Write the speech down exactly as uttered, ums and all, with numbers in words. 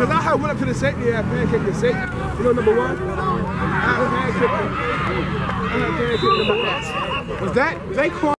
Because I had went up to the safety, I had pancake the safety. You know number one? I had pancake. I had pancake number one. Was that, they called